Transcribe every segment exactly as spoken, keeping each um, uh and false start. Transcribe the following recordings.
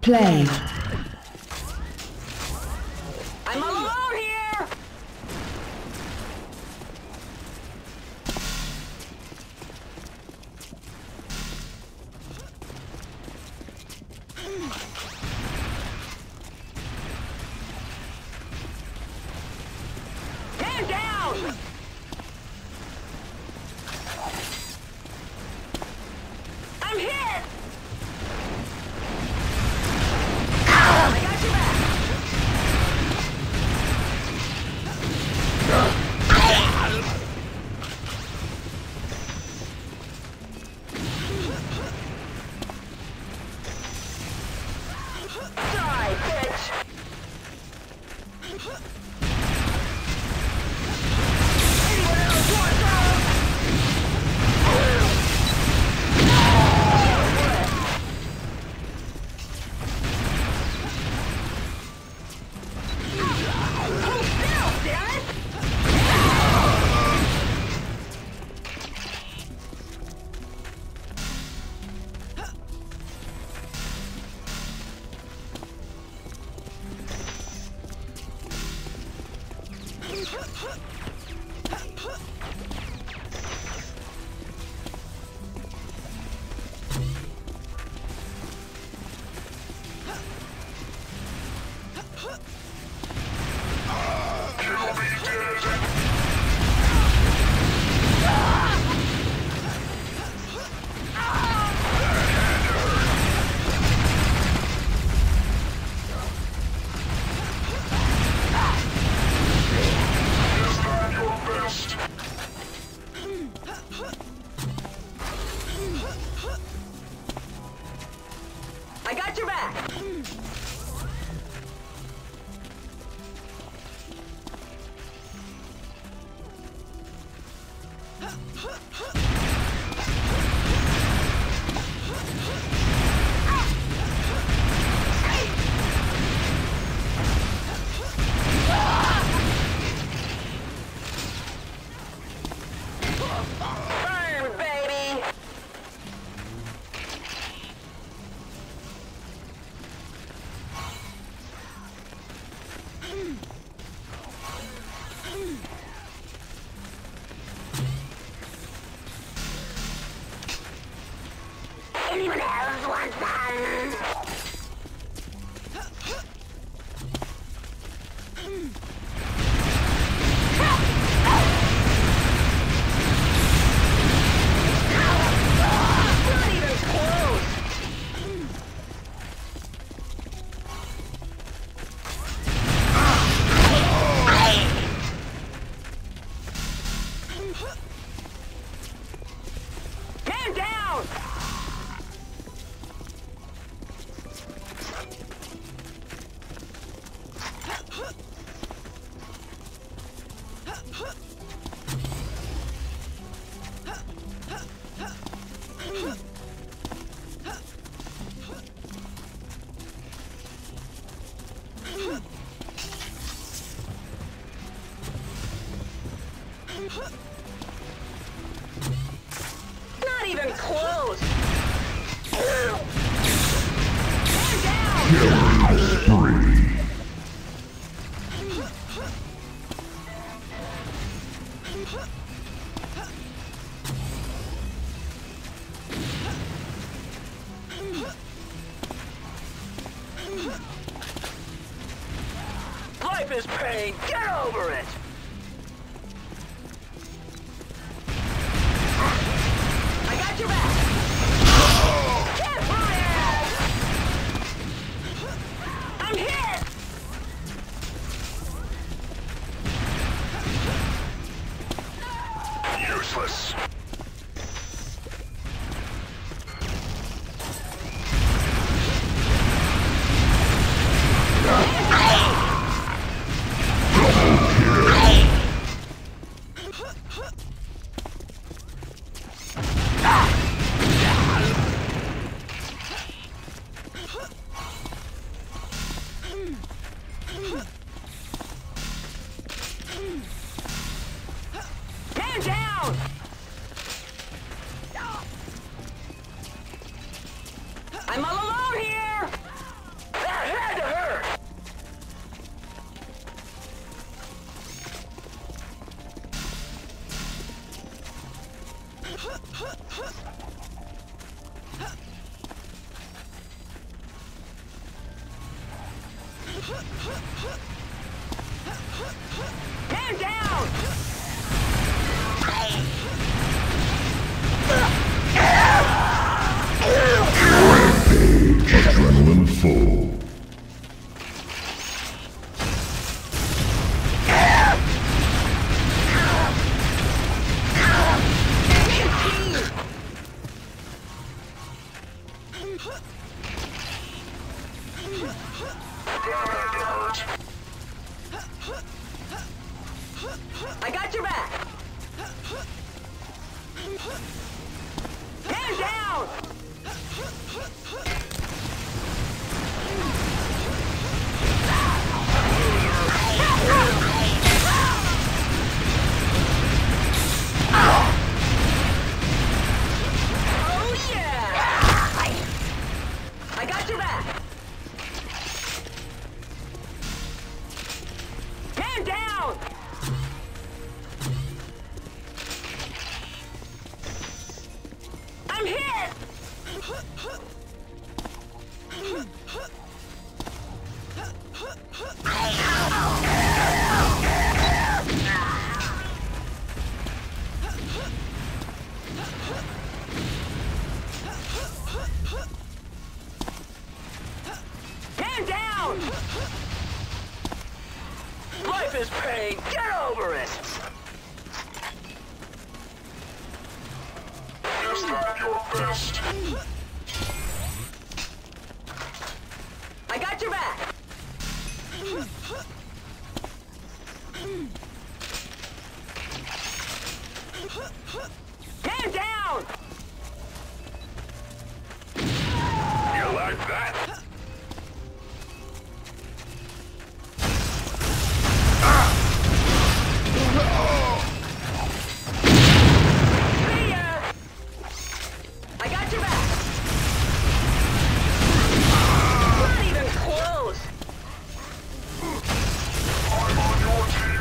Play. I'm all alone here! Man down! I'm hit! I got you back! Die, bitch! Anyone else want some? Hold still, damn it! I got your back! Burn, baby! Anyone else want some? Not even close! Man down! Not even close! Man down! Killing spree. Life is pain! Get over it! I got your back! Kiss my ass! I'm hit! Useless. Man down! I'm all alone here! Man down! Rampage. Adrenaline full. I got your back! Man down! Oh yeah! I got your back! Man down! I'm hit! Man down! Life is pain. Get over it! Is that your best? I got your back! Man down! You like that? See ya! I got your back! Not even close! I'm on your team.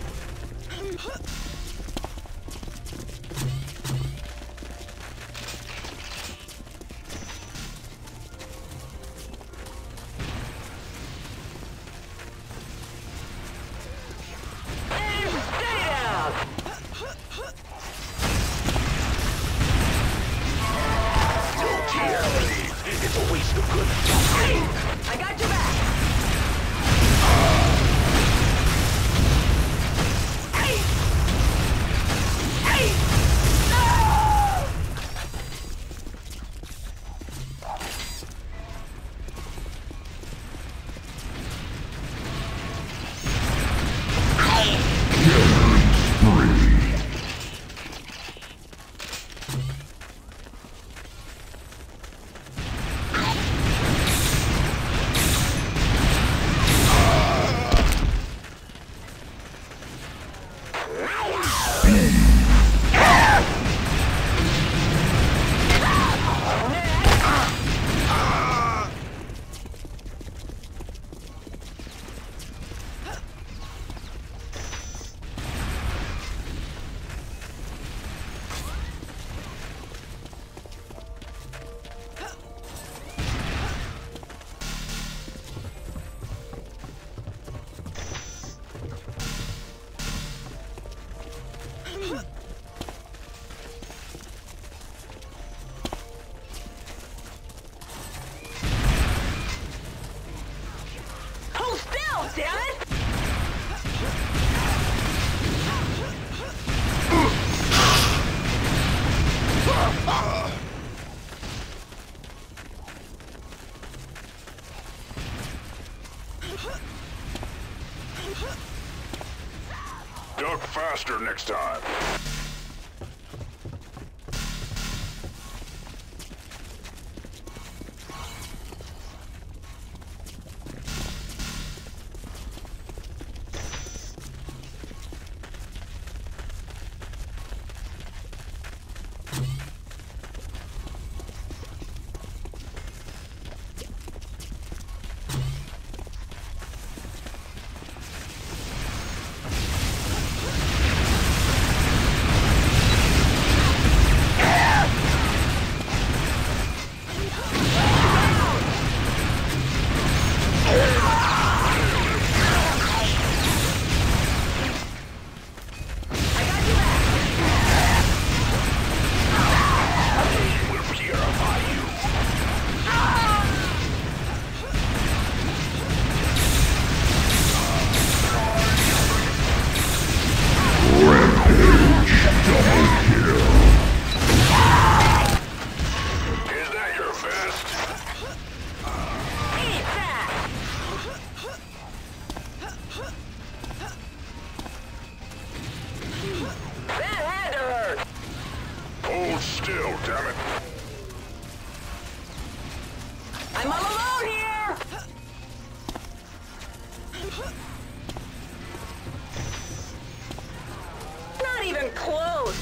And stay down! Don't care, please. It's a waste of good. Hey! I got your back! Hey! Hey! No! Spree. Hold still, damn it! Duck faster next time. I'm all alone here! Not even close!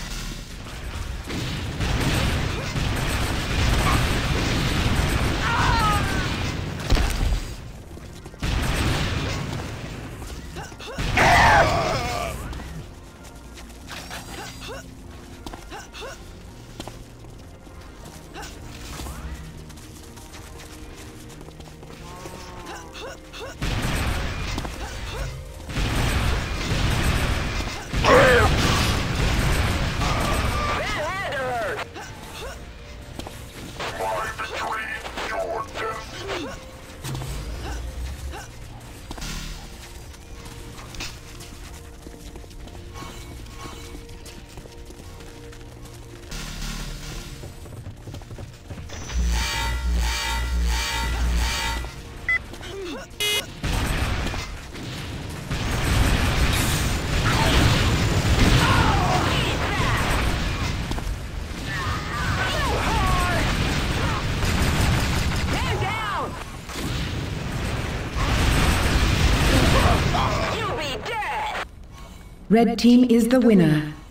Red team is the winner.